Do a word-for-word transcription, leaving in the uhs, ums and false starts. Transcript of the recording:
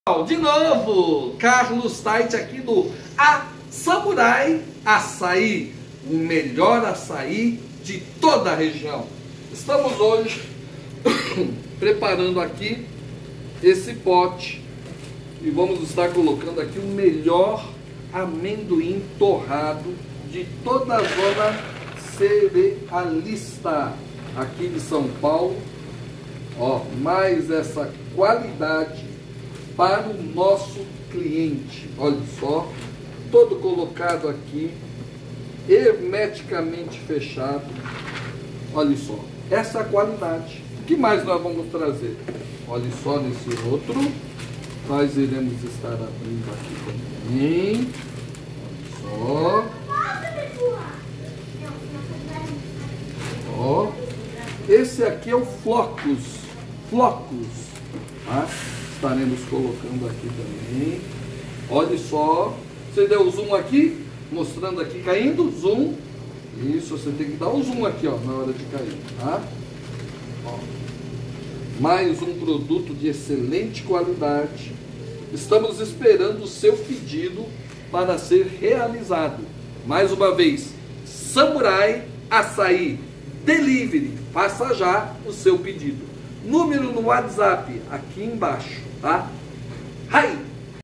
De novo, Carlos Tait aqui do A Samurai Açaí, o melhor açaí de toda a região. Estamos hoje preparando aqui esse pote e vamos estar colocando aqui o melhor amendoim torrado de toda a zona cerealista aqui de São Paulo. Ó, mais essa qualidade para o nosso cliente. Olha só, todo colocado aqui, hermeticamente fechado. Olha só, essa qualidade. O que mais nós vamos trazer? Olha só nesse outro, nós iremos estar abrindo aqui também. Olha só. Ó, esse aqui é o Flocos. Flocos, tá? Estaremos colocando aqui também. Olha só, você deu o zoom aqui, mostrando aqui, caindo, zoom. Isso, você tem que dar o zoom aqui, ó, na hora de cair, tá? Ó. Mais um produto de excelente qualidade. Estamos esperando o seu pedido para ser realizado. Mais uma vez, Samurai Açaí Delivery. Faça já o seu pedido. Número no WhatsApp aqui embaixo, tá? Hai!